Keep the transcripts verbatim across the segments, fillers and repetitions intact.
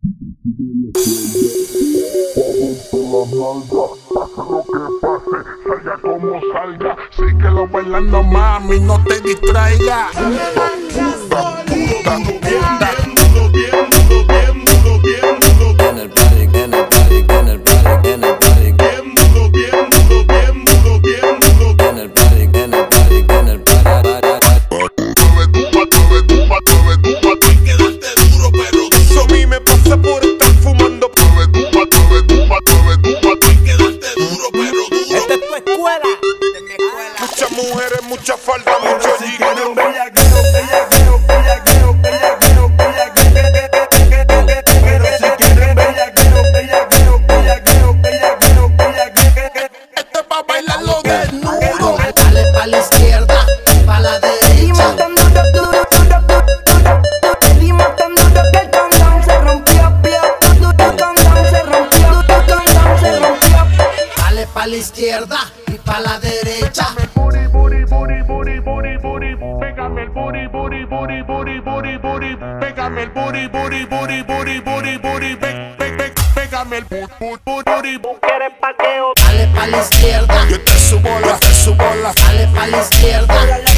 Lo que pase, salga como salga. Síguelo bailando, mami, no te distraiga. En el party, en el party, en el party, en el party. Bien duro, bien duro, bien duro, bien duro. En el party, en el party, en el party. Tuve tuba, tuve tuba, tuve tuba. Hay que darte duro, pero Eso a mí me pasa por estar fumando. Tuve tuba, tuve tuba, tuve tuba. hay que darte duro, pero duro. Esta es tu escuela. Esta es mi escuela. Muchas mujeres, mucha falda, mucho Si jiggy. quieren bellaqueo, bellaqueo, bellaqueo, bellaqueo, bellaqueo. Pero si quieren bellaqueo, bellaqueo, bellaqueo, bellaqueo, bellaqueo. Esto es pa' bailarlo desnudo. Dale pa' la izquierda, pa' la derecha. Tan duro, duro, duro, duro. Dimos tan duro que el condón se rompió, pio. Duro condón se rompió, duro condón se rompió. Dale pa' la izquierda y pa' la derecha. Booty, booty, booty, booty, booty, booty. Pégame el booty, booty, booty, booty, booty, booty. Pégame el booty, booty, booty, booty, booty, booty. Pe- pe- pe- Pégame el booty, booty, booty. ¿Quieres paqueo? Dale pa' la izquierda, Yo te subo la, te subo la. dale pa' la izquierda.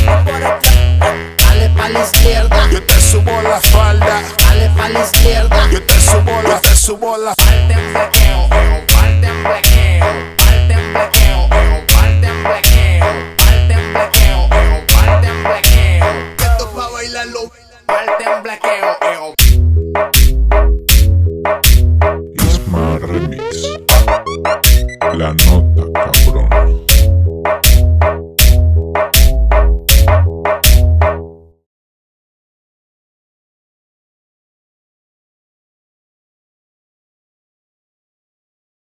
Dale pa' la izquierda, Yo te subo la falda. dale pa' la izquierda. Yo te subo la, te subo la. Parte en flequeo, parte en flequeo, parte en flequeo, parte en flequeo, parte en flequeo, parte en flequeo. Esto es pa' bailarlo. Parte en flequeo,